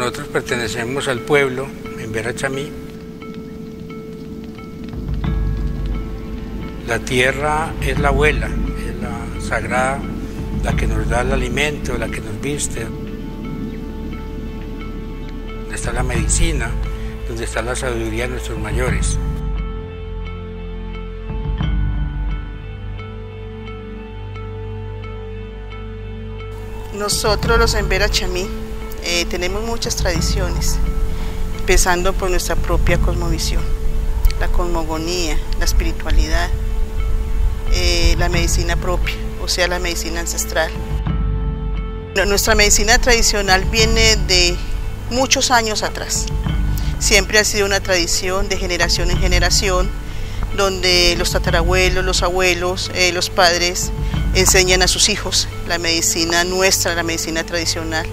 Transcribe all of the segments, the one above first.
nosotros pertenecemos al pueblo Embera Chamí. La tierra es la abuela, es la sagrada, la que nos da el alimento, la que nos viste. Donde está la medicina, donde está la sabiduría de nuestros mayores. Nosotros los Embera Chamí tenemos muchas tradiciones, empezando por nuestra propia cosmovisión, la cosmogonía, la espiritualidad, la medicina propia, o sea, la medicina ancestral. Nuestra medicina tradicional viene de muchos años atrás. Siempre ha sido una tradición de generación en generación, donde los tatarabuelos, los abuelos, los padres enseñan a sus hijos la medicina nuestra, la medicina tradicional.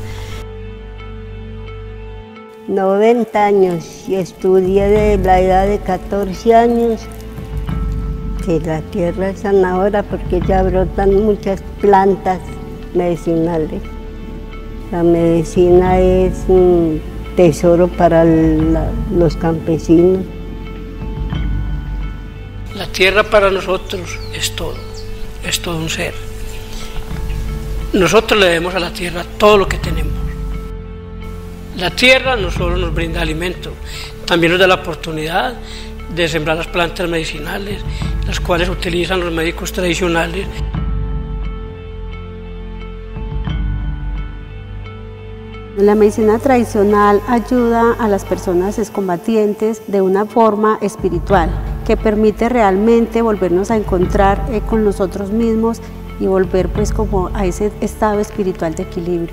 90 años y estudié de la edad de 14 años que la tierra es sanadora porque ya brotan muchas plantas medicinales. La medicina es un tesoro para los campesinos. La tierra para nosotros es todo un ser. Nosotros le debemos a la tierra todo lo que tenemos. La tierra no solo nos brinda alimento, también nos da la oportunidad de sembrar las plantas medicinales, las cuales utilizan los médicos tradicionales. La medicina tradicional ayuda a las personas excombatientes de una forma espiritual que permite realmente volvernos a encontrar con nosotros mismos y volver pues como a ese estado espiritual de equilibrio.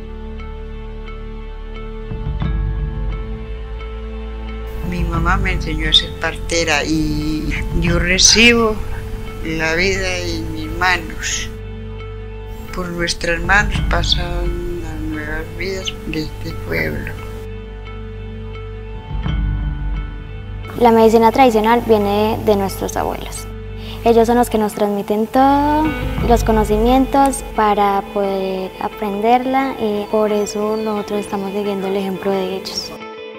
Mi mamá me enseñó a ser partera y yo recibo la vida en mis manos. Por nuestras manos pasan las nuevas vidas de este pueblo. La medicina tradicional viene de nuestros abuelos. Ellos son los que nos transmiten todos los conocimientos para poder aprenderla y por eso nosotros estamos siguiendo el ejemplo de ellos.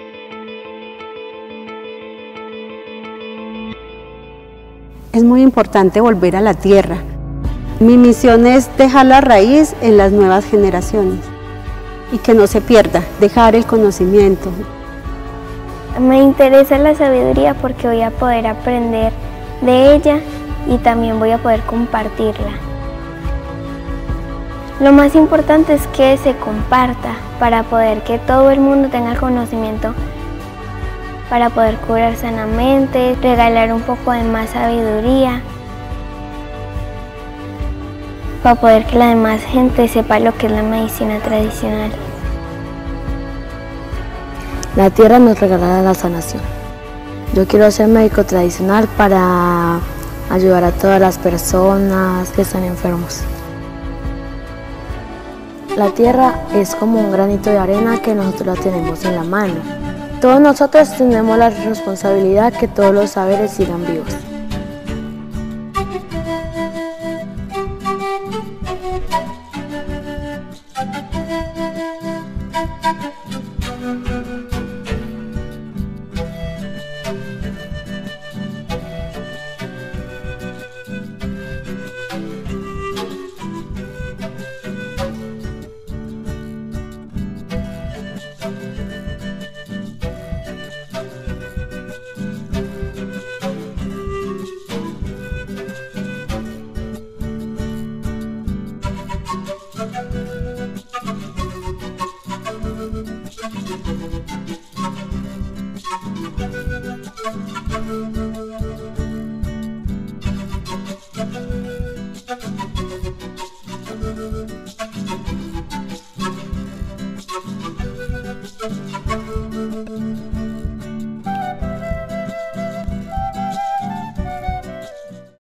Es muy importante volver a la tierra. Mi misión es dejar la raíz en las nuevas generaciones y que no se pierda, dejar el conocimiento. Me interesa la sabiduría porque voy a poder aprender de ella y también voy a poder compartirla. Lo más importante es que se comparta para poder que todo el mundo tenga conocimiento, para poder curar sanamente, regalar un poco de más sabiduría, para poder que la demás gente sepa lo que es la medicina tradicional. La tierra nos regala la sanación. Yo quiero ser médico tradicional para ayudar a todas las personas que están enfermos. La tierra es como un granito de arena que nosotros la tenemos en la mano. Todos nosotros tenemos la responsabilidad que todos los saberes sigan vivos. Thank you.